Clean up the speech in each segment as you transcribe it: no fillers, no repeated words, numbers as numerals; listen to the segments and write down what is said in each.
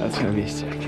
That's gonna be sick.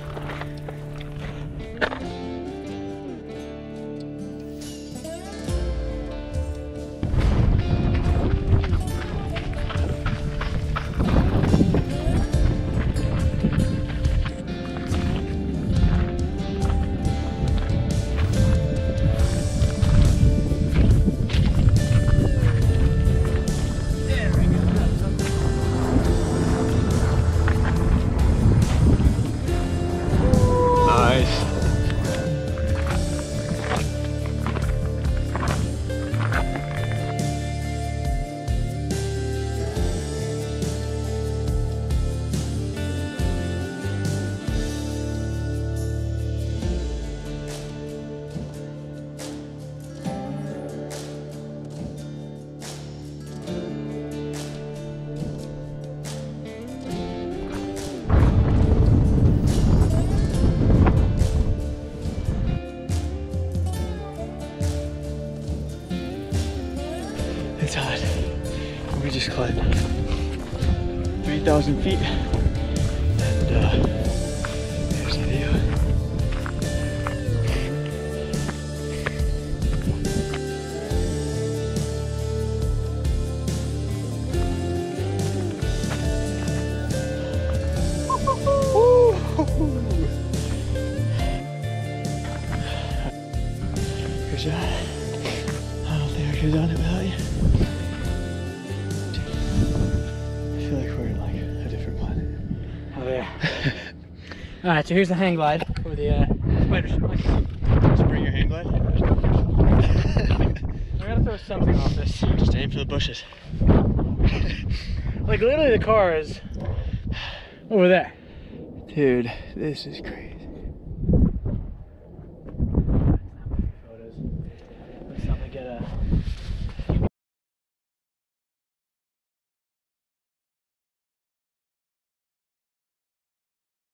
It's hot. We just climbed 3,000 feet, and there's the view. Good shot. I don't think I could have done it without you. I feel like we're in like a different planet. Oh yeah. Alright, so here's the hang glide for the spider spike. Just bring your hang glide. I gotta throw something off this. Just aim for the bushes. Like literally the car is over there. Dude, this is crazy.